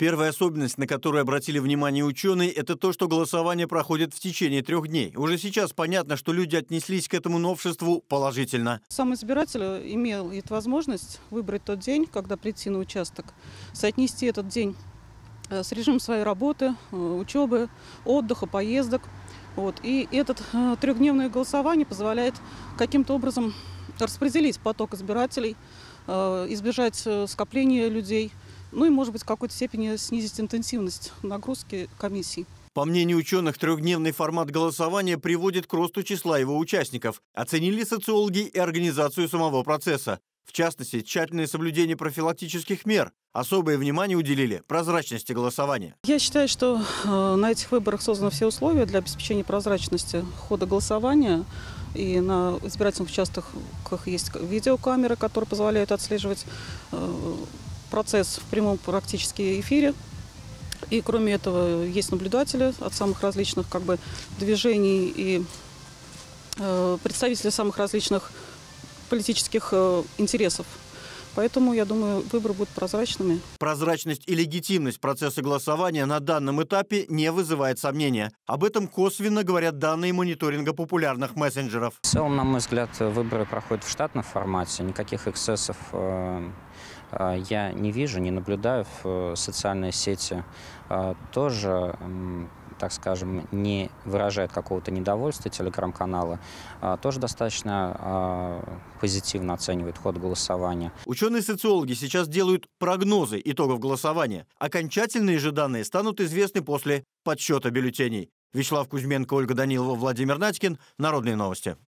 Первая особенность, на которую обратили внимание ученые, это то, что голосование проходит в течение 3 дней. Уже сейчас понятно, что люди отнеслись к этому новшеству положительно. Сам избиратель имеет возможность выбрать тот день, когда прийти на участок, соотнести этот день с режимом своей работы, учебы, отдыха, поездок. И это 3-дневное голосование позволяет каким-то образом распределить поток избирателей, избежать скопления людей, и, может быть, в какой-то степени снизить интенсивность нагрузки комиссий. По мнению ученых, 3-дневный формат голосования приводит к росту числа его участников. Оценили социологи и организацию самого процесса. В частности, тщательное соблюдение профилактических мер. Особое внимание уделили прозрачности голосования. Я считаю, что на этих выборах созданы все условия для обеспечения прозрачности хода голосования. И на избирательных участках есть видеокамеры, которые позволяют отслеживать процесс в прямом практически эфире. И кроме этого есть наблюдатели от самых различных движений и представители самых различных политических интересов. Поэтому, я думаю, выборы будут прозрачными. Прозрачность и легитимность процесса голосования на данном этапе не вызывает сомнения. Об этом косвенно говорят данные мониторинга популярных мессенджеров. В целом, на мой взгляд, выборы проходят в штатном формате. Никаких эксцессов я не вижу, не наблюдаю. В социальные сети тоже, так скажем, не выражает какого-то недовольства телеграм-канала, тоже достаточно позитивно оценивает ход голосования. Ученые-социологи сейчас делают прогнозы итогов голосования. Окончательные же данные станут известны после подсчета бюллетеней. Вячеслав Кузьменко, Ольга Данилова, Владимир Надькин. Народные новости.